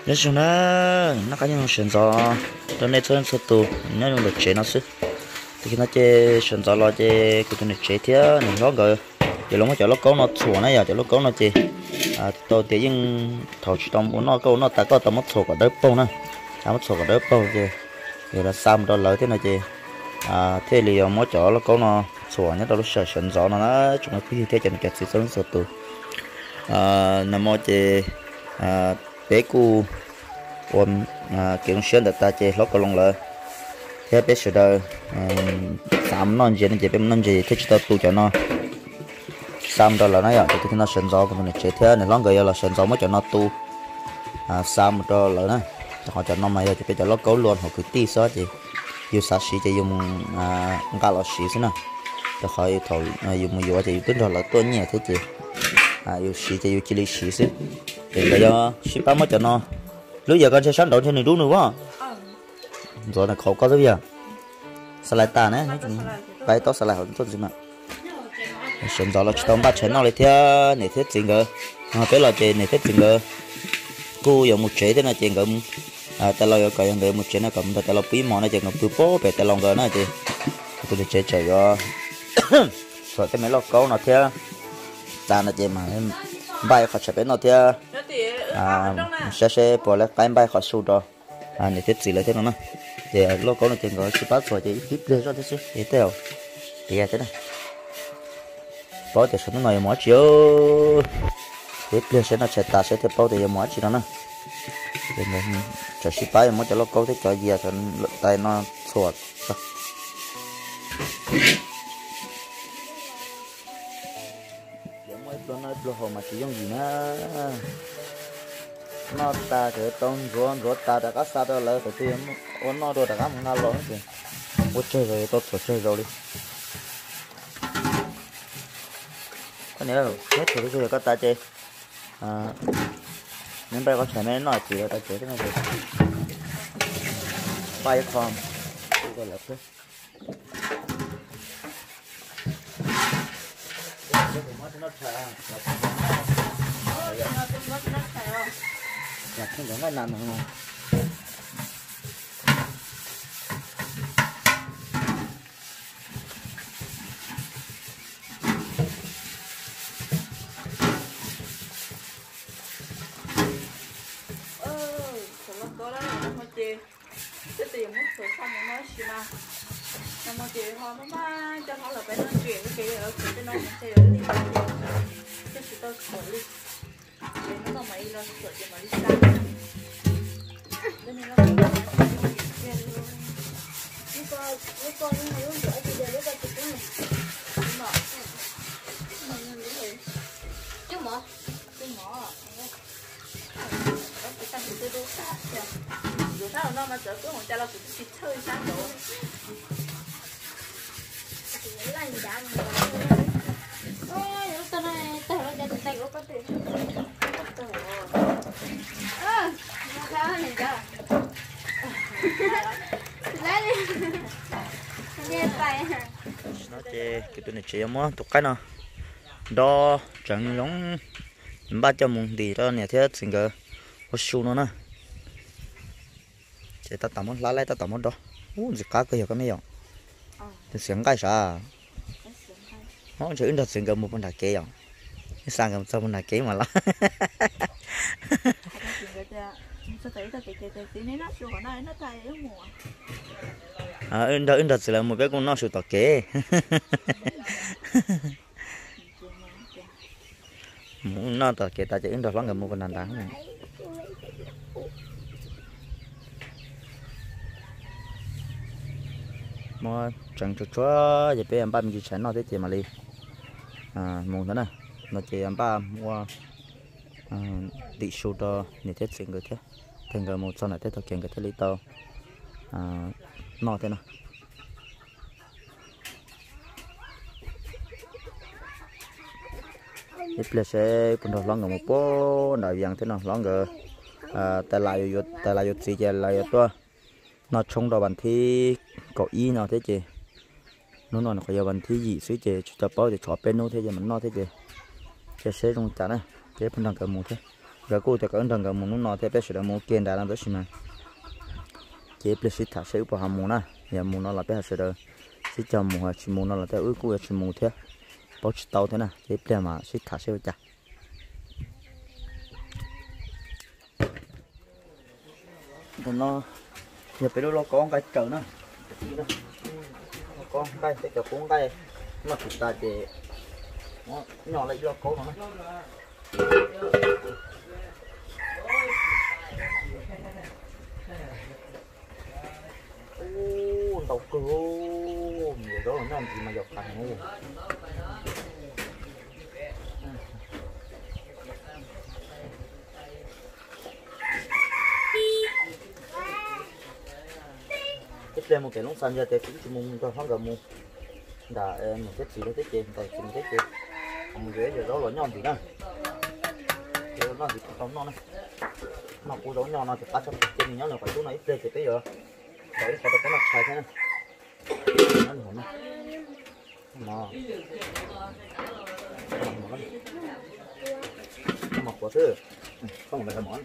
nhớ chung nó có những chuyện gió đó nên tôi sẽ tụ nhớ dùng được chế nó xí thì khi nó chế chuyện gió lo chế cái chuyện chế thế này nó gọi giờ lúc mà cho nó có nó sủa này giờ cho nó có nó chế tôi thì nhưng thầu chỉ trong muốn nó câu nó ta có tầm mất sủa cả đớp bông nè mất sủa cả đớp bông chế thì là sao mà đó lợi thế này chế thế thì mới cho nó có nó sủa nhất đó nó sợ chuyện gió nó chúng nó cứ thế cho nó kẹt sự sống sợ tụ nằm mơ chế bé cu ôm kiểu xuyên được ta chơi lót cầu lông lợ thế bé sửa đời sắm non gì nên chơi bé non gì thích tao tu cho nó sắm đó là nó vậy thì nó sân gió của mình chơi thế này lót người là sân gió mới cho nó tu sắm đó là nó họ cho nó mày rồi thì cho lót cầu luôn họ cứ ti xóa gì yêu sát sĩ chỉ dùng cá lót sĩ thế nào để khỏi thổi dùng một vụ thì tính rồi là tôi nhẹ thế chị yêu sĩ chỉ yêu chỉ lý sĩ xí thì bây giờ ship mới cho nó lúc giờ con sẽ sáng đậu trên này đúng nữa quá rồi là khổ có rất giờ salad ta này cái tóc salad hơn tốt gì mà sườn giò là tôm ba chén nó lại theo này thiết gì cơ cái là trên này thiết gì cơ cô dùng một chế thế này trên cơ ta lo cái người một chế nó cầm ta lo bí món này trên ngọc bự bố về ta lòng cơ này chị tôi chế chơi rồi rồi cái mấy lo câu nó theo ta là trên mà bay khỏi sẽ bên nó theo sẽ bỏ lại cái bay khỏi sụt rồi này thiết gì lại thế nó thì lúc có nó trên gọi chỉ bắt rồi chỉ tiếp lên cho thế chứ thế theo thì thế này bỏ thì số nó này mỗi chiều tiếp lên sẽ nó sẽ ta sẽ tiếp bao thì mỗi chiều đó nè thì mình cho ship bay mỗi cho lúc có thế cho gì thì tay nó sụt nó hồ mà chỉ dùng gì nữa nó ta cái tông rồi ta đã có sao đó là phải tiền ôn nó rồi đã có một năm rồi kìa ôn chơi rồi tốt rồi chơi rồi đi cái này là hết rồi bây giờ có ta chơi nên bây có thể mấy nói chỉ là ta chơi thế này rồi bay con rồi là thế là không có cái nào nữa cái tiền mất rồi xong rồi nói gì mà mà chị họ nó cho họ là phải nói chuyện cái kia ở cái nó sẽ ở đi cái chị tôi khỏi đi để nó có mấy lần sợ chị mà đi xa cho nên nó không có lúc con nhưng mà lúc rửa thì giờ lúc con chụp cái này chứ mỏ đó chỉ tăng từ từ xa dù sao nó mà sợ cứ một cha là cũng chỉ chơi sáng độ chỉ là gì đã mà ôi lúc tao này tao nó ra tay của con tiền sao này giờ lấy đi đi tay nó chơi cái tụi này chơi mà tụi cái nào đó chẳng giống ba trăm mùng thì đó nè thế sinh cơ có su nó nè chị ta tắm lá lấy ta tắm đó gì cá cơ cái mấy vậy thì xiềng cái sao nó chỉ được xiềng cơ một con đại kế vậy sang cầm sau con đại kế mà lá in thật sự là một cái con nó sụt tọt kế nó tọt kế ta chỉ in được lắm cầm một con đàn đắng này mà chẳng cho chúa giờ bé em ba mình chỉ nó thế chị mà đi mùng thế này nó chị em ba mua đi sưu đo để thiết sinh người thế thành người một sau này thế thực hiện cái thế lý tao nó thế nào ít là sẽ còn được lon một bó đại dạng thế nào lon người tại lại gì chứ lại tôi nó trong đó bản thi có ý nào thế chị nó nói là có giờ bản thi gì xíu chị cho bao thì cho bên nó thế chứ mình nó thế chị sẽ dùng trả này thế phần đằng cờ một thế giờ cô thì có ấn thằng cái muốn nó thì bé sẽ muốn kiên đại làm đó xí mà chế bé sẽ thả sẽ bảo ham muốn na giờ muốn nó là bé sẽ được sẽ cho muốn chỉ muốn nó là theo ước cô chỉ muốn thế bảo chỉ tàu thế nào chế bé mà sẽ thả sẽ chặt còn nó giờ bé nó có cái chợ nữa con đây cái chợ cuốn đây mà chúng ta thì nó nhỏ lại lo cố nó tàu cừu nhiều đó là nó làm gì mà dọc thành ngu cái đây một cái lông xanh ra thì cũng muốn cho nó gần mua đã một cái gì đó cái gì tại chỉ một cái gì ông ghế rồi đó là nhon gì đó rồi nó thì không nó này mà cú đó nhon nó thì bắt cho trên nhon là phải chỗ này ít lên thì bây giờ đấy phải cái mặt xài thế này nó nổi mà nó mọc quá thứ không phải món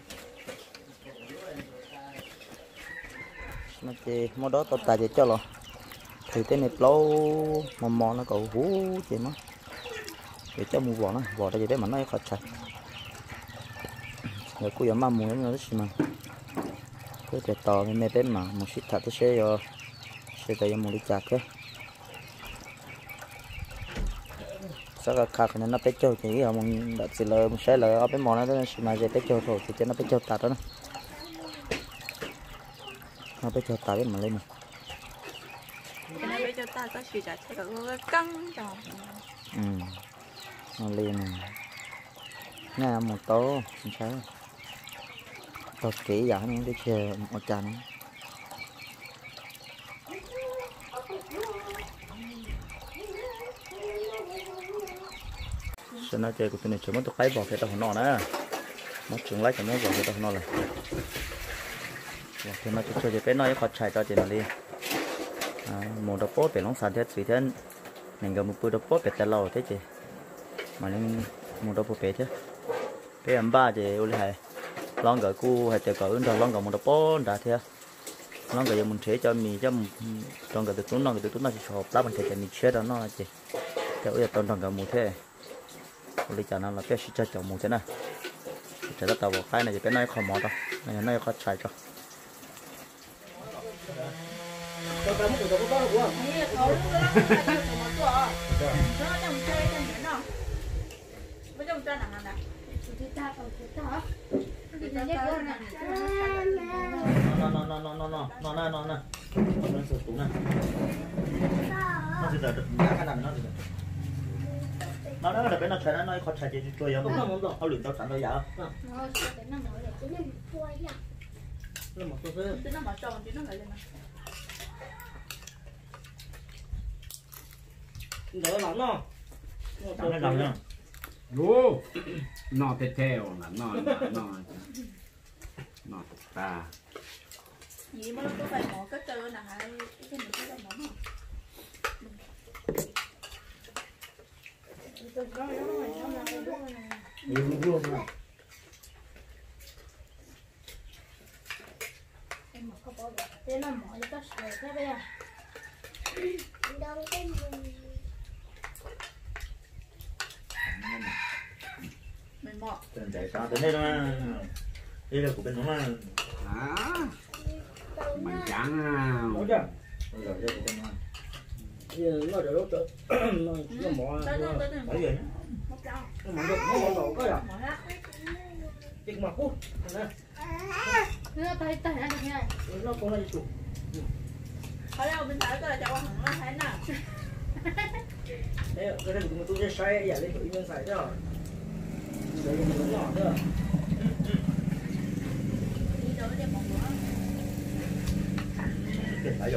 nó chỉ mua đó tao tài cho lo thì cái này lâu mò nó cầu hú chị nó để cho mua vỏ đây để mà nó khó chặt rồi cô giờ mang mua nó xí mà cứ để to cái này bên mà một xíu thật sẽ tới một đi chặt cái sau cái khạc này nó bé trâu chỉ ở một đặt xí lờ một xe lờ ở bên mỏ nó xí mà giờ bé trâu rồi thì cho nó bé trâu tạt đó nó bé trâu tạt bên mà lên này cái này cho ta có sự trả sẽ có cái căng tròn nó liền nha một tố không sao tao kỹ giả những cái chè một chành cho nó chơi của tôi này chỉ muốn tôi lấy bỏ cái tao nó nè nó trứng lấy cho nó bỏ cái tao nó là thì nó chơi chơi cái nó khó chạy cho chị nó đi một đợt post về nóng sàn thế gì thế mình gặp một bữa đợt post về tay lâu thế chị mà nên một đợt post về chứ cái em ba chị uli hay lon gửi cu hay chờ cỡ rồi lon gửi một đợt post đã thế lon gửi mình chế cho mì cho lon gửi từ tuấn nó chỉ hộp lá mình thể mình chế đó nó chị theo giờ tuần gửi một thế uli chả nó là cái sẽ cho một thế này sẽ rất tàu vào cái này thì cái này không mỏ đâu này nó khó chạy cho Hãy subscribe cho kênh Ghiền Mì Gõ để không bỏ đỡ lắm nó lòng nữa Ô, nó thịt theo là nó ta gì mà nó có phải mỏ cái tơ là hay cái này cái mỏ nó em mà không có thế là mỏ nó có sợi thế bây giờ mình mỏ trên chạy sao tới đây đó đây là của bên nó mà mình chẳng nào chưa rồi đây của bên nó giờ nó để lúc tới nó mỏ bây giờ nó mỏ được nó mỏ đầu cái à mỏ hết chừng mà cút nè nó tay tay ăn như này nó còn là chuột thôi đâu bên phải cái là cho con nó thấy nè đấy cái này của tôi sẽ xoay giả lên tự nhiên xài cho đấy mình nhỏ nữa đi đâu để mỏ nữa để phải rồi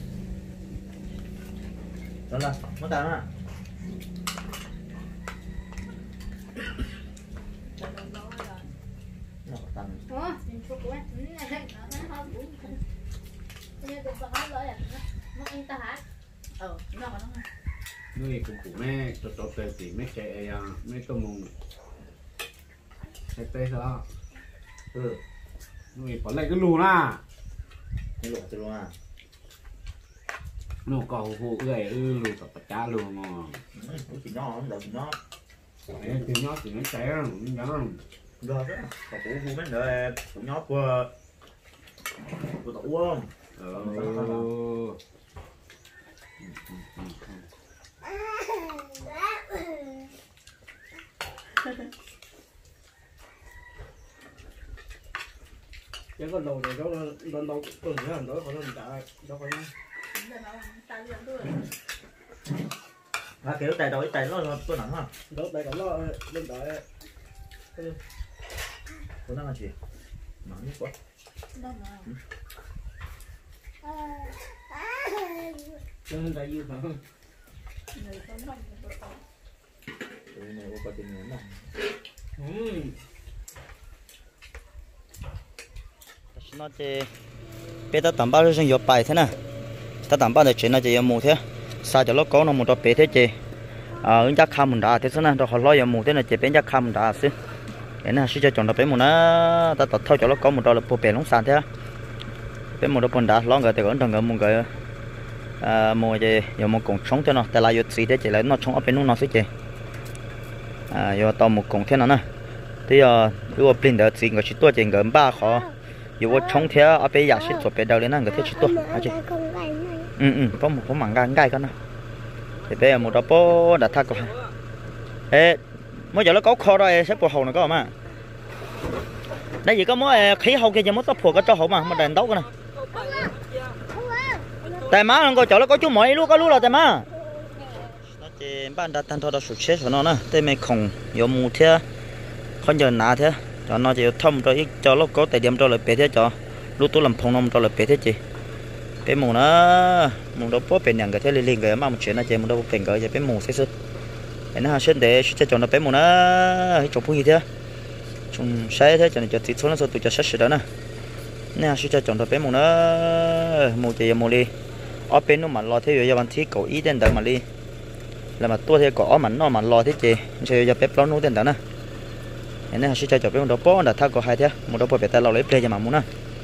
đó là nó tao nè nó tăng mình chụp của anh này nó không đúng như cái đó lợi nó anh ta hả nó còn nó nuôi cũng mẹ cho tê thì mấy trẻ mấy tôm mùng tê đó nuôi bỏ lại cái lù na cái lỗ từ luôn à nó cầu hộ người lù tập cha lù mà chỉ nó không được nó thì nó cháy rồi rồi đó còn phụ phụ mấy đời phụ nhót của tủ không chứ con đầu này nó đâu tuần nữa nó còn nó trả đâu phải kiểu tay đổi tay nó có nặng ha đó đây còn nó lên đợi có nặng là gì nặng nhất quá lên đây dư mà tụi này có tiền nhiều lắm nó chỉ bé ta tạm bao nhiêu sinh bài thế nè ta tạm bao nhiêu chuyện nó chỉ mù thế sao cho nó có nó một đôi bé thế chị ứng chắc khăm mình đã thế thế nè rồi họ lo giờ mù thế này chỉ bé chắc khăm mình đã xí cái này suy cho chọn đôi bé mù nó ta tập thôi cho nó có một đôi là bộ bé lông sàn thế bé một đôi bồn đã lo người thì còn thằng người một người mù gì giờ một cổng sống thế nào tại là giờ xí thế chỉ là nó sống ở bênนู้นnó xí chị giờ tao một cổng thế nào nè thì如果 blend 的这个是多点个把好。如果冲天啊，被牙齿做别的嘞，那个天去多，而且，不忙干干个呢，这边冇得波，但他个，冇giờ nó có kho rồi sẽ bổ hậu này có mà, đây giờ có mỗi khí hậu kia giờ mới tập phổ cái cho hậu mà đèn đấu cái này, tại má nó có chỗ nó có chú mọi lúc có lúc là tại má, nó chỉ ban đặt thành thôi đó sụt chết rồi nó nè, tại mấy khổng, giờ mù thế, không giờ nã thế. Cho nó chỉ thông cho ít cho nó có tài điểm cho lại bé thế cho lúc tôi làm phong nông cho lại bé thế chị bé mù nó mù đâu có bên nhận cái thế liền cái mà một chuyện là chị mù đâu có bên cái bé mù thế cái nó xin để cho nó bé mù nó chụp cái gì thế chúng sai thế cho nên cho tí số nó số tụi cho sát đó nè nè xin cho nó bé mù nó mù chị mù đi ở bên nó mà lo thế rồi giờ bạn thấy cậu ý đến đợi mà đi là mà tôi thế cỏ mà nó mà lo thế chị chơi giờ bé lo nấu đến đó nè nên sẽ cho bé một đôi bó là thao có hai thế một đôi bó bé ta lau lấy play cho mà muốn nè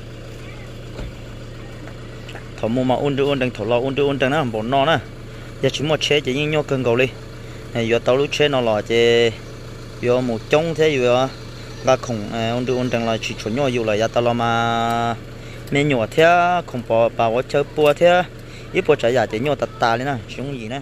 thầu mua mà ôn đừng thầu lo ôn đừng nó bộ no nè giờ chỉ một chế chỉ như nhau cân cầu đi này giờ tao lúc chế nó là chế giờ một trống thế giờ gà khủng ôn đừng là chỉ chuẩn nhau dù là giờ tao lo mà men nhỏ thế không bỏ bảo chơi bùa thế ít bùa trái giả chỉ nhau tạt lên nè chúng gì nè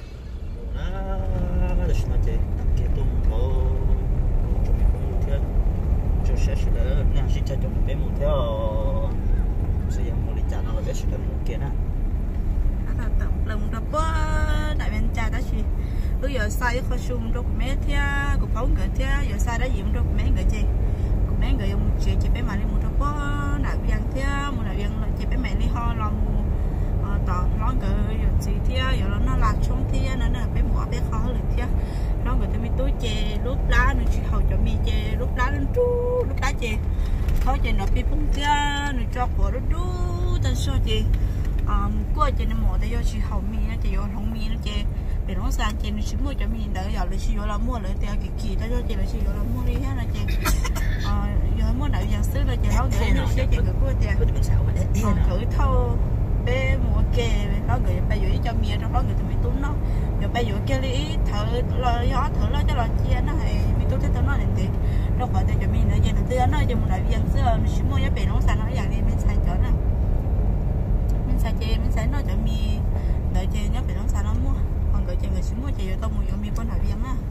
cho chúng bé một theo sử dụng một lít trà nó là bé sử dụng một kia nè. Tổng lần đó bữa đại bên trà đó chị, bây giờ sai khó sung cho mấy thia, của phóng người thia, giờ sai đó gì cho mấy người chị, của mấy người dùng chuyện chị bé mà đi một đó bữa đại viên thia, một đại viên là chị bé mẹ đi ho làm tỏ lo người giờ chị thia, giờ nó lạc xuống thia nên là bé mỏ bé khó hơn thia, lo người ta mi túi chè lúc lá nó chỉ hầu cho mi chè lúc lá lên chú lúc lá chè thôi chị nó bị phun kia nó cho của nó đu tên số chị qua chị nó mỏ để cho chị hậu mi nó chị vô không mi nó chị để nó sang chị nó chỉ mua cho mi đỡ giờ là chị vô là mua lại tiền kỳ đó cho chị là chị vô là mua đi hết là chị giờ mua lại giờ xứ là chị nói gửi nó sẽ chị gửi qua tiền gửi thâu bé mua kê nó gửi bây giờ cho mi trong đó người ta bị tốn nó giờ bây giờ kêu đi thở lo gió thở lo cho lo chia nó hay mi tốn thế tao nói liền nó gọi cho mình nữa giờ từ nó cho một đại viên xưa nó chỉ mua giá bể nó xài nó dạng đi mình xài chỗ nè mình xài chè mình xài nó cho mi đợi chè giá bể nó xài nó mua còn đợi chè người chỉ mua chè tao mua cho mi con đại viên á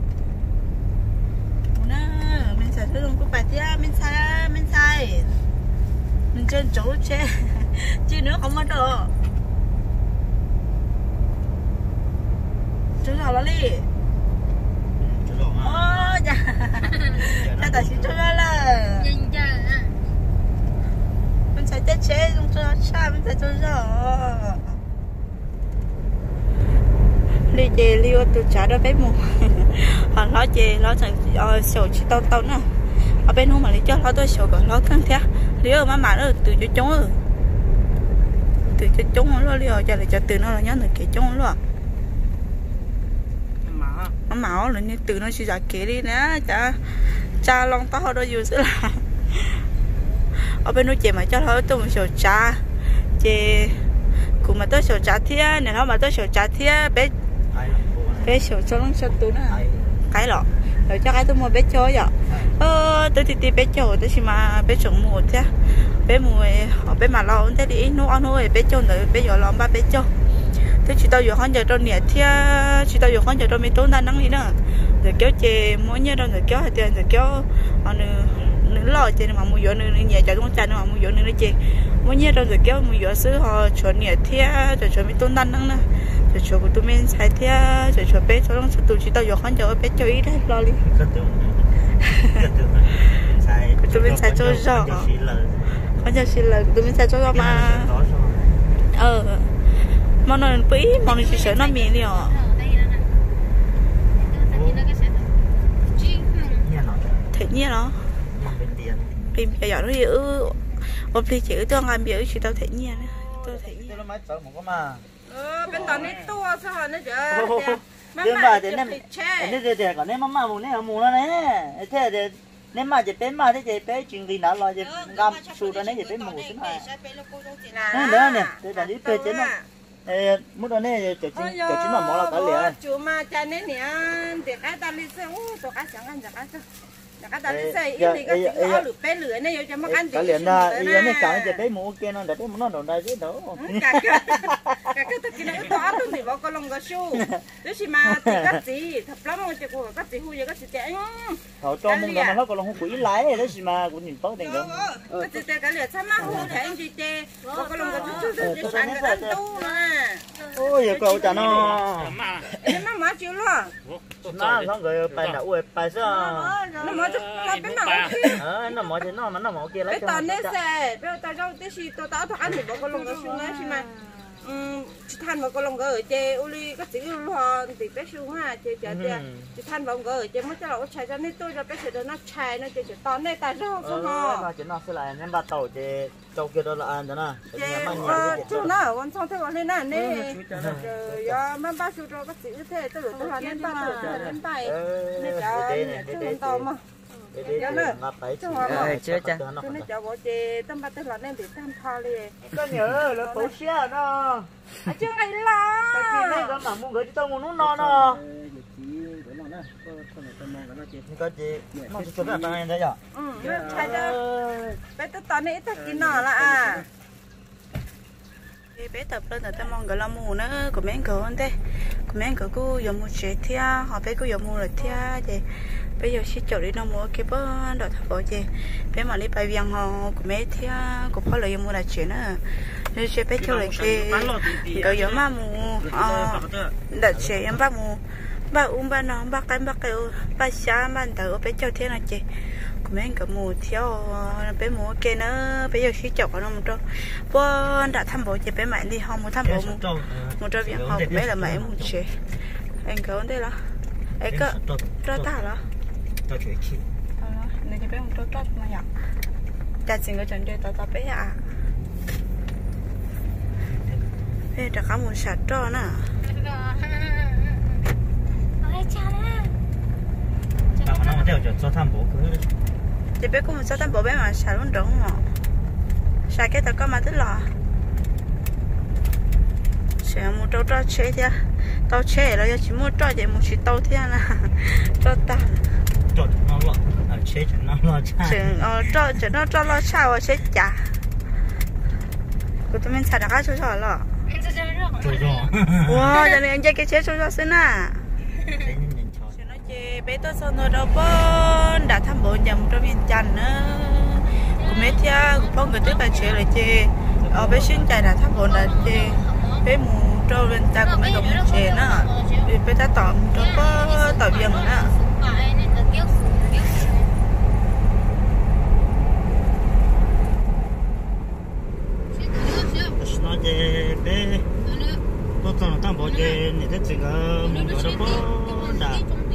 nó mình xài thứ luôn có bài tiết mình xài mình trên chỗ chè chứ nữa không có được chú nào nó đi dạ ta ta chỉ cho là mình sẽ chết chết không cho cha mình sẽ cho đi chơi liêu tôi trả đó bé mù họ nói chơi nó chẳng sầu chỉ tao nè ở bên hôm mà lấy cho nó tôi sầu còn nó căng thế liêu mà nó từ cho chống nó liêu cho lại cho từ nó là nhớ được cái chống luôn nó máu là như từ nó chỉ giả kế đi nè cha long tao đâu dù là ở bên nuôi chị mà cho nó tôi một số trà chị cũng mà tôi số trà thía này nó mà tôi số trà thía bé số cho nó số tú nữa cái lọ rồi cho cái tôi mua bé cho vậy tôi thì bé cho tôi chỉ mà bé trồng một thế bé mùi ở bé mà lo thế đi nó ăn thôi bé cho rồi bé giờ lo ba bé cho thế chỉ tao giờ con giờ tao nhẹ thía chỉ tao giờ con giờ tao mới tốn ta nắng đi nữa rồi kéo chè mỗi nhớ đâu rồi kéo hai tiền rồi kéo nữa lo chè mà mua giờ nữa nhẹ cho con trai nữa mà mua giờ nữa chè mỗi nhớ đâu rồi kéo mua giờ xứ họ chuẩn nhẹ thía rồi chuẩn mới tốn ta nắng nữa rồi chuẩn của tụi mình xài thía rồi chuẩn bé cho nó tụi chỉ tao giờ con giờ bé cho ý đấy lo đi tụi mình xài cho rõ con giờ xí là tụi mình xài cho rõ mà mà nó bí mà nó chỉ sợ nó miệng đi à thế nhiên nó phim bây giờ nó giữ ôm đi chữ tôi làm biểu chỉ tao thế nhiên tôi thế nhiên bên tao này to sao nó chở nhưng mà thế nên thế còn nên mama muốn nên muốn nó này thế thì nên mà chỉ bé mà thế chỉ bé chuyện gì nó lo chỉ ngâm sụt ra đấy chỉ bé mù thế này nữa nè thế là đi bé chết nó muốn đó này chỉ mà mỏ là cái liền chú mà cha nên nè để cái ta đi xe tôi cái chẳng ăn cái ta đi xe ít thì cái chuyện đó lửa bé lửa này cho mắc ăn cái liền là ý này cả chỉ bé mù kia nó để bé mù nó đồn đây chứ đâu cả cái kia nó to luôn thì bảo con lông cái su thế thì mà thì cái gì thật lắm mà chỉ có cái gì hui cái gì chạy họ cho mình mà nó còn không quỷ lái đấy chứ mà cũng nhìn tốt tiền đâu cái gì cái liền sao mà hui thế anh chị chê con lông cái su ăn cái tu mà ôi giờ cậu chả nó em má chịu luôn nó người bài đậu rồi bài sao nó mở cho nó bên nào nó mở thì nó mà nó mở kia lấy cho tao nè xe bây giờ tao cho cái gì tao tao ăn thì bỏ con lông cái su nữa chứ mà than vào con lông cái ở chê uli cái gì luôn thì bé su ha chê chả chê than vào cái ở chê mới cho nó chạy cho nên tôi cho bé sẽ nó chạy nó chê tao nè tao cho không nó chỉ nó sẽ lại nên bắt tàu chê châu kia đó là ăn đó nè chú nó còn xong thế còn lên nè nè rồi mà ba su cho cái gì thế tôi tôi là nên ba tôi lên tay nên cho nên tao mà cho nó chưa cha cho nó cho bộ chè tâm ba tôi là nên bị tam thò liền có nhớ là bố xía nó chưa ngày lo cái gì này có mà mua gửi cho tôi muốn nó no có chị nó chỉ cho nó tăng lên đấy à chạy đó bé tôi tao này ít kín nọ là bé tập lên là tao mong gọi là mù nữa của mấy người anh thế của mấy người cứ dùng một chế thia họ bé cứ dùng một loại thia vậy bây giờ sẽ chọn đi đâu mua cái bớt đợt thằng bố chị bé mà đi bài viếng họ của mấy thia của họ lấy mua là chuyện nữa nên sẽ bé cho lại cái cái giống mà mù đợt sẽ em bắt mù bắt ba nó bắt cái bắt xa bắt tàu bé cho thế là chị của mấy người mù theo bé mua cái nữa bây giờ sẽ chọn nó một chỗ bữa đã thăm bố chị bé mẹ đi không muốn thăm bố một chỗ viếng họ bé là mẹ mua chị anh có đây là ấy cơ cho ta đó tao chuyện chi này cái bé một chút mà nhở cha xin cái chuyện đây tao bé à bé đã có một sạt trò nè nó đeo cho thăm bố cứ chị bé cũng một thăm bố bé mà sạt luôn đúng không sạt cái tao có mà tức là sẽ một trâu trò chế thế tao chế rồi chỉ mua trò vậy một chỉ tao thế nè cho ta cho nó lo chế cho nó lo cha cho nó lo cha và chế chả của tụi mình xài cái chỗ rồi chỗ rồi wow giờ này anh chơi cái chế chỗ rồi xin à nó chơi bé tôi xong rồi đâu bớt đã thăm bộ nhầm trong miền Trần nữa của mấy thia của phong người tới bài chế lại chơi ở bé xin chạy đã thăm bộ là chơi bé mù trâu lên ta của mấy đồng chế nữa bé ta tỏ trâu có tỏ viền nữa nó chơi bé tôi còn thăm bộ chơi này rất là mình ở đâu có đã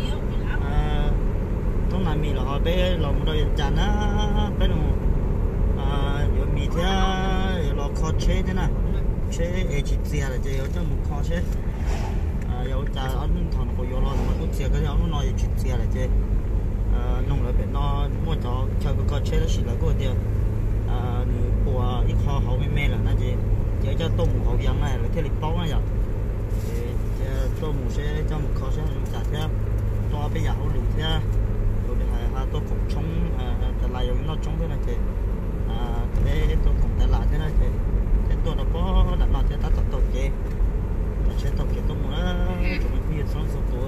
tôi làm mì là họ bé làm đồ chán á bé nó rồi mì thế là khó chế thế nào chế chỉ tiền là chỉ ở trong một kho chế有就我們同佢有咯，我都知嗰啲我攞嘢出資嚟啫，弄裏邊攞摸咗佢個車都是嚟嗰啲， tôm hậu giang này rồi thế lịch bao này giờ tôm sẽ cho một kho sẽ làm chả thế to bây giờ hậu lụt thế rồi thì hai tôm cũng chốngแต่lại giống nó chống thế này thì thế tôm cũngแต่lại thế này thì thế tôi nó có đặt nó thế ta tập tôm chế sẽ tập cái tôm nó chúng mình bây giờ xong số tuổi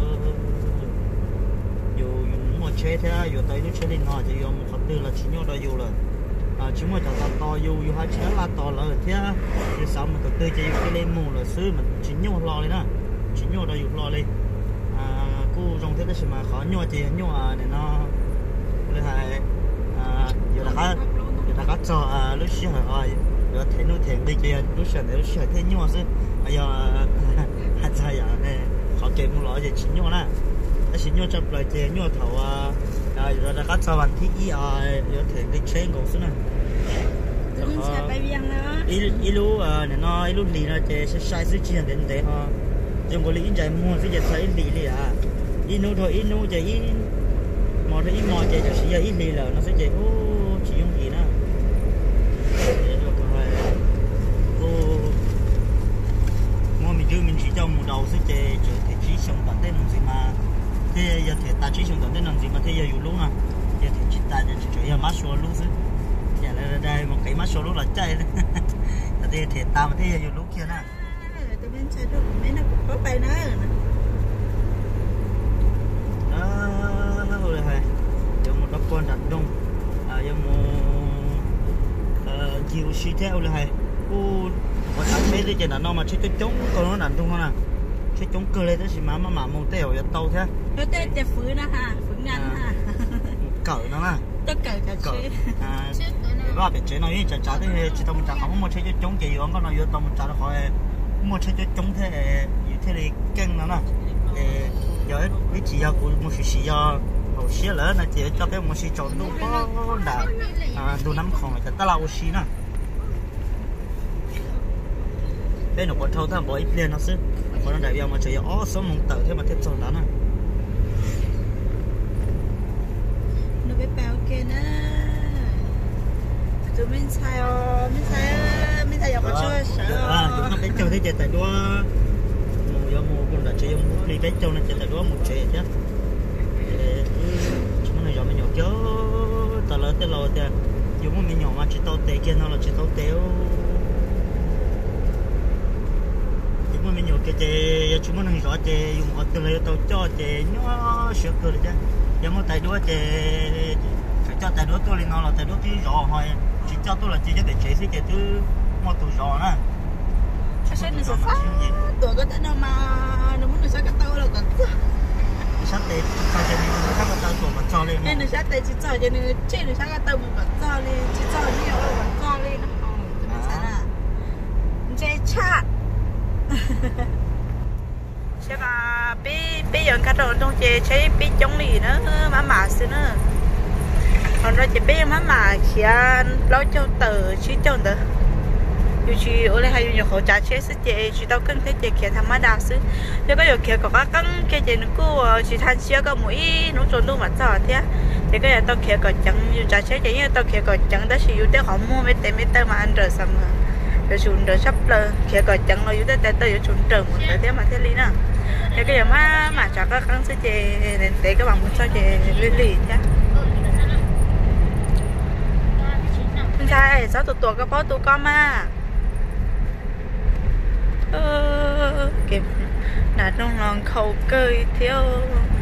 dù mua chế thế dù tới lúc chế lên nó thì dùng một tư là chỉ nhau đó dù là chúng mình chọn to dù hai chế là to là thế thì sao mình tư chế cái lên mù là xứ mình chỉ nhau lo lên đó chỉ nhau đó dù lo lên cô trong thế đó mà khó nhau thì nhau để nó là hai giờ là các cho lúc xưa rồi giờ thấy nó thèm đi chơi lúc xưa thấy nhau xứ bây giờ hai giờ họ chơi một loại gì chỉ nhau nè chỉ nhau chấp lại chơi nhau thầu rồi là các cho bạn thích giờ thèm đi chơi ngồi xứ này ilu này nó ilu lì nó chơi sai sự chi đến đấy ha dùng cái lì chạy mua sự chạy thấy lì inu thôi inu chạy mò thấy mò chạy cho sự ít lì là nó sẽ chạy chỉ dùng gì nữa mua mình chưa mình chỉ cho một đầu sẽ chạy trở thể chỉ xong tận tên làm gì mà thế giờ thể ta chỉ xong tận tên làm gì mà thế giờอยู่lúc nào giờ thể chỉ ta chỉ chơi giờ mát số lúc chứ giờ là đây một cái mát số lúc là chạy đấy thế thể ta mà thế giờอยู่lúc kia nè tụi mình sẽ được mấy nó cũng có bay nữa rồi hay dùng một đốc con đặt đông dùng một chiều xí theo là hay có thằng mấy đứa chơi nó mà chơi chống còn nó đặt đông không nè chơi chống cơ lên đó thì má màu tèo vậy tàu thế nó tèo tèo phứ nè ha phứ ngắn ha cởi nó nè tất cả chơi và bị chơi nó như chả thế chỉ tao mình chả không mua chơi chống chơi có nó vô tao mình chả khỏi mua chơi chống thế như thế này căng nó nè giờ cái chỉ là của một sự giờ hậu xí lỡ là chỉ cho cái một sự chọn đủ có đã đủ năm không là ta lao xí nè bên nó còn thâu tham bỏ ít tiền nó xứ còn nó đại biểu mà chơi số mông tử thế mà tiếp chọn đó nè nó biết bao kia nè tụi mình sai giờ có chưa sợ chúng nó cái chơi thế chơi tại đua giờ mua còn là chơi mua đi cái châu này chơi tại đó một chơi chứ chúng nó giờ mình nhỏ chớ tao lỡ tới lò thì dùng mình nhỏ mà chỉ tao té kia nó là chỉ tao téo chúng mình nhỏ cái chơi chúng nó nhỏ chơi dùng họ từ lấy tao cho chơi nhỏ sửa cơ đấy chứ giờ mua tại đó chơi phải cho tại đó tôi lên nó là tại đó tí rõ hỏi chỉ cho tôi là chỉ cho để chơi xí chơi thứ mua tủ rõ nè sao nó sẽ phát tụi cái tên mà nó muốn nó sẽ cái tao là còn sát tết cho nên các bạn tao tụi mà cho lên nên nó sát tết chỉ cho cho nên trên nó sát cái tao mà cho lên chỉ cho nhiều là cho lên nó tụi mình sẽ là chơi chat sẽ mà bây giờ các đồ trong chơi bị chống lì nữa mà xí nữa còn ra chỉ biết mà khi lâu cho tờ chỉ cho tờ dù chỉ ở đây hay dùng khẩu trang chế sức chế chỉ tao cân thế chế kia tham gia đa sức nếu có nhiều kia có các cân kia chế nó cứ chỉ thanh xíu có mũi nó trộn luôn mà sao thế thì cái này tao kia có chẳng dùng trang chế chế như tao kia có chẳng đó chỉ dùng để họ mua mấy tên mà ăn rồi xong rồi dùng rồi sắp lơ kia có chẳng là dùng để tao dùng chuẩn trường một cái thế mà thế lý nè thì cái gì mà chả có cân sức chế nên để các bạn muốn cho chế lì chứ không sai sao tụi cái bó tụi con mà kìa là trong lòng khẩu cười thiếu